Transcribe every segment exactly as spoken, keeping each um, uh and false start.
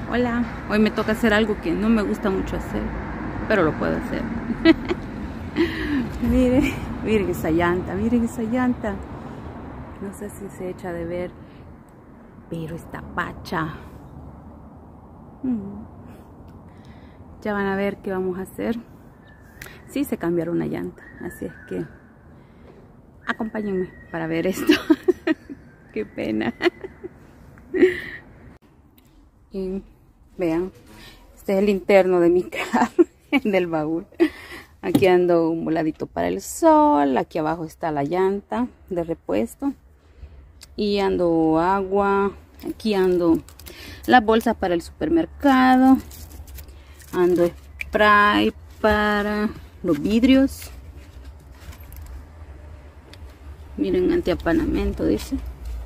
Hola, hoy me toca hacer algo que no me gusta mucho hacer, pero lo puedo hacer. Miren, miren esa llanta, miren esa llanta. No sé si se echa de ver, pero está pacha. Hmm. Ya van a ver qué vamos a hacer. Sí, se cambiaron una llanta, así es que acompáñenme para ver esto. Qué pena. Y vean, este es el interno de mi carro, del baúl. Aquí ando un voladito para el sol, aquí abajo está la llanta de repuesto. Y ando agua, aquí ando las bolsas para el supermercado. Ando spray para los vidrios. Miren, antiapanamiento dice.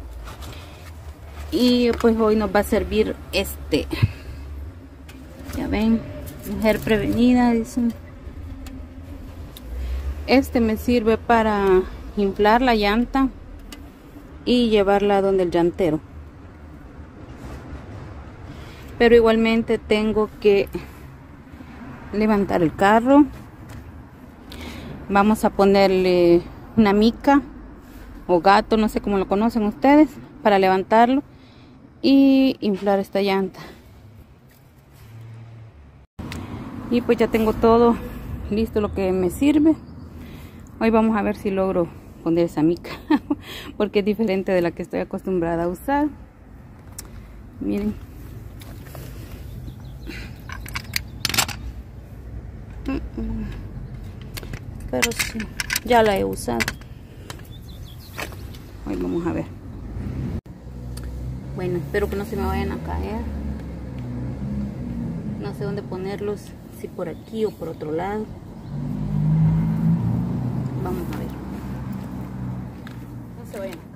Y pues hoy nos va a servir este. Ya ven, mujer prevenida, dicen. Este me sirve para inflar la llanta y llevarla donde el llantero. Pero igualmente tengo que levantar el carro. Vamos a ponerle una mica o gato, no sé cómo lo conocen ustedes, para levantarlo y inflar esta llanta. Y pues ya tengo todo listo, lo que me sirve. Hoy vamos a ver si logro poner esa mica porque es diferente de la que estoy acostumbrada a usar. Miren, pero sí, ya la he usado. Hoy vamos a ver. Bueno, espero que no se me vayan a caer. No sé dónde ponerlos, si por aquí o por otro lado. Vamos a ver. No se vayan a caer.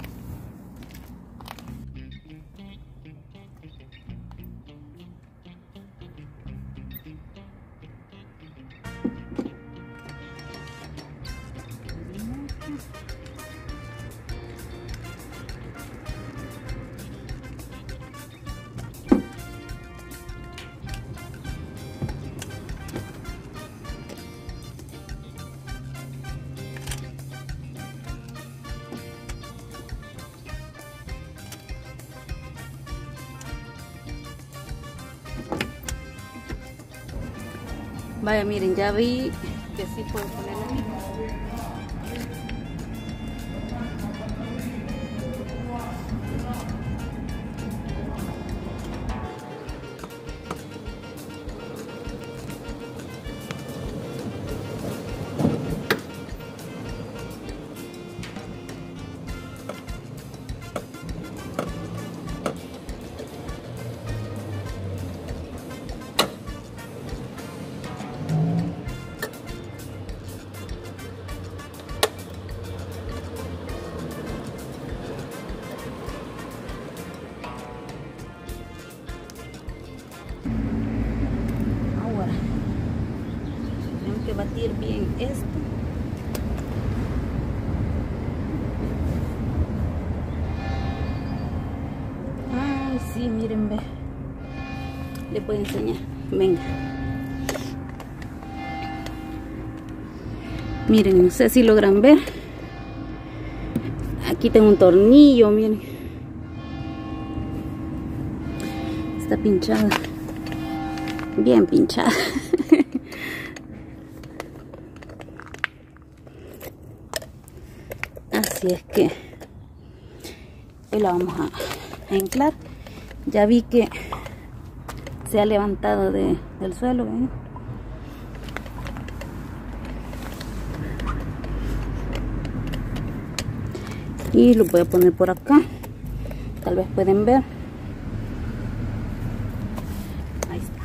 Vaya, miren, ya vi que sí puedo poner la mica. Que batir bien esto. Ay, sí, miren, ve. Le puedo enseñar. Venga. Miren, no sé si logran ver. Aquí tengo un tornillo, miren. Está pinchada. Bien pinchada. Así es que hoy la vamos a, a anclar. Ya vi que se ha levantado de, del suelo, ¿ven? Y lo voy a poner por acá. Tal vez pueden ver. Ahí está.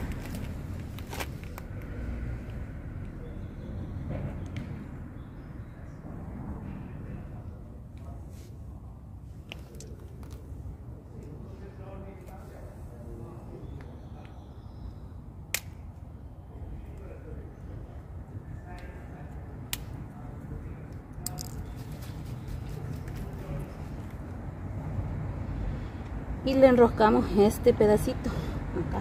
y le enroscamos este pedacito acá.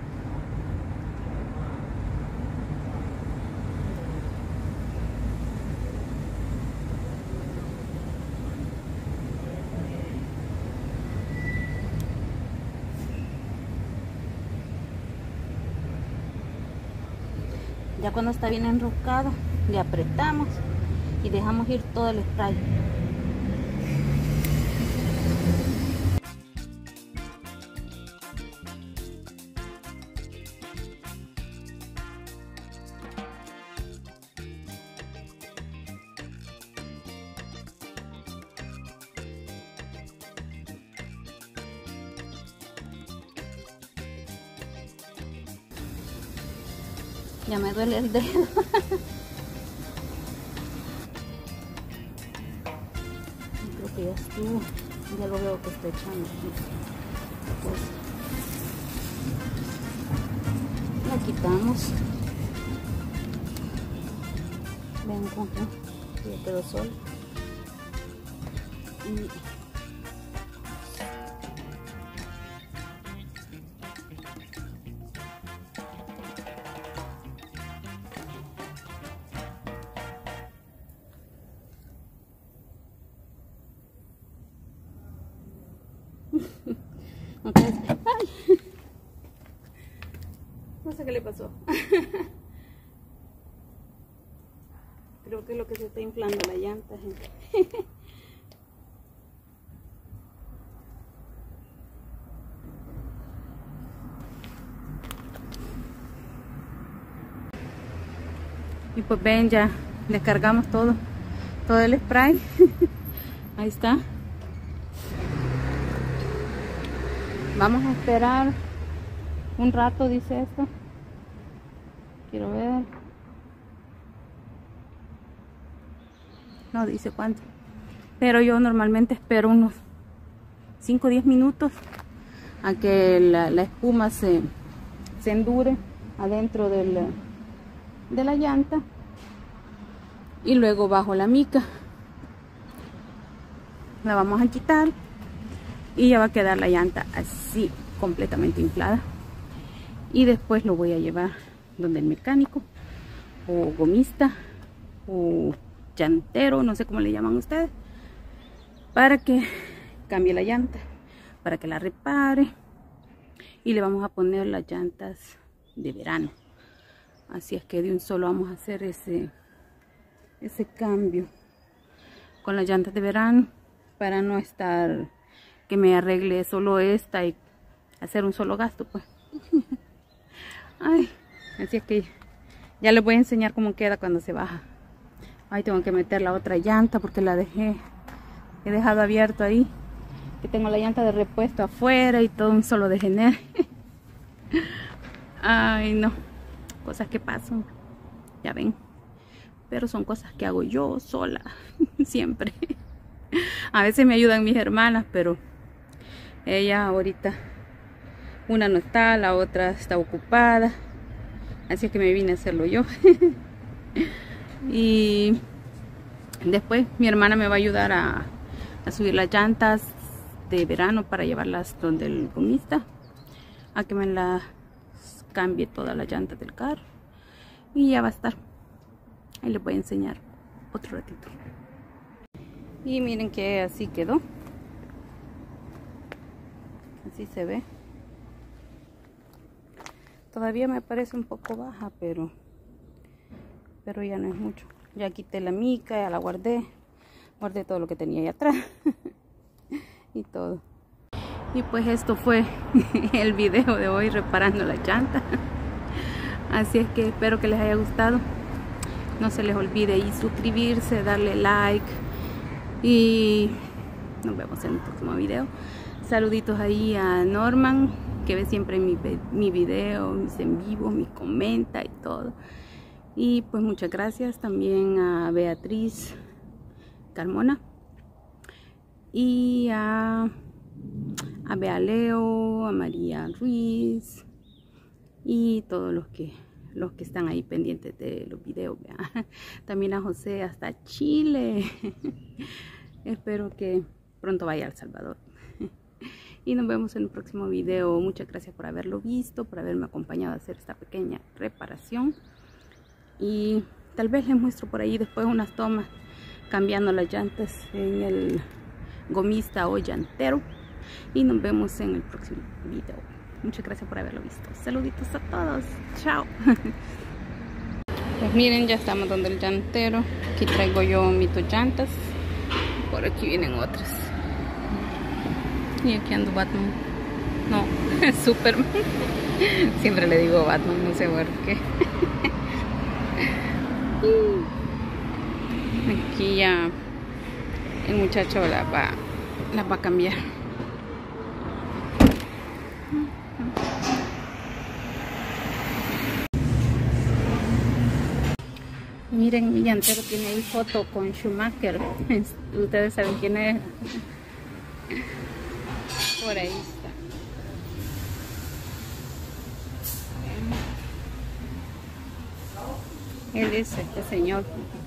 Ya cuando está bien enroscado, le apretamos y dejamos ir todo el spray. Ya me duele el dedo. Creo que ya estuvo. Ya lo veo que está echando. Pues la quitamos. Ven, con que ya quedó sola. Y okay. Ay. No sé qué le pasó. Creo que es lo que se está inflando la llanta, gente. Y pues ven, ya descargamos todo, todo el spray. Ahí está. Vamos a esperar un rato, dice esto. Quiero ver. No dice cuánto. Pero yo normalmente espero unos cinco o diez minutos a que la, la espuma se, se endure adentro del, de la llanta. Y luego bajo la mica. La vamos a quitar. Y ya va a quedar la llanta así completamente inflada. Y después lo voy a llevar donde el mecánico o gomista o llantero, no sé cómo le llaman ustedes, para que cambie la llanta, para que la repare. Y le vamos a poner las llantas de verano. Así es que de un solo vamos a hacer ese, ese cambio con las llantas de verano, para no estar que me arregle solo esta y hacer un solo gasto, pues. Ay, así es que ya les voy a enseñar cómo queda cuando se baja. Ahí tengo que meter la otra llanta porque la dejé, he dejado abierto ahí, que tengo la llanta de repuesto afuera y todo un solo de gener. Ay, no, cosas que pasan, ya ven, pero son cosas que hago yo sola, siempre. A veces me ayudan mis hermanas, pero ella ahorita, una no está, la otra está ocupada, así es que me vine a hacerlo yo. Y después mi hermana me va a ayudar a, a subir las llantas de verano para llevarlas donde el gomista, a que me las cambie todas las llantas del carro. Y ya va a estar. Ahí les voy a enseñar otro ratito. Y miren que así quedó. Así se ve. Todavía me parece un poco baja, pero pero ya no es mucho. Ya quité la mica, ya la guardé. Guardé todo lo que tenía ahí atrás. Y todo. Y pues esto fue el video de hoy reparando la llanta. Así es que espero que les haya gustado. No se les olvide y suscribirse, darle like. Y nos vemos en el próximo video. Saluditos ahí a Norman, que ve siempre mi, mi video, mis en vivo, mis comenta y todo. Y pues muchas gracias también a Beatriz Carmona y a, a Bea Leo, a María Ruiz y todos los que los que están ahí pendientes de los videos. ¿Vea? También a José hasta Chile. Espero que pronto vaya a El Salvador. y nos vemos en el próximo video. Muchas gracias por haberlo visto, por haberme acompañado a hacer esta pequeña reparación, y tal vez les muestro por ahí después unas tomas cambiando las llantas en el gomista o llantero, y nos vemos en el próximo video. Muchas gracias por haberlo visto. Saluditos a todos. Chao. Pues miren, ya estamos donde el llantero. Aquí traigo yo mis dos llantas. Por aquí vienen otras. Y aquí ando Batman. No, Superman. Siempre le digo Batman, no sé por qué. Aquí ya el muchacho las va, las va a cambiar. Miren, mi llantero tiene ahí foto con Schumacher. Ustedes saben quién es. Por ahí está. Él es este señor.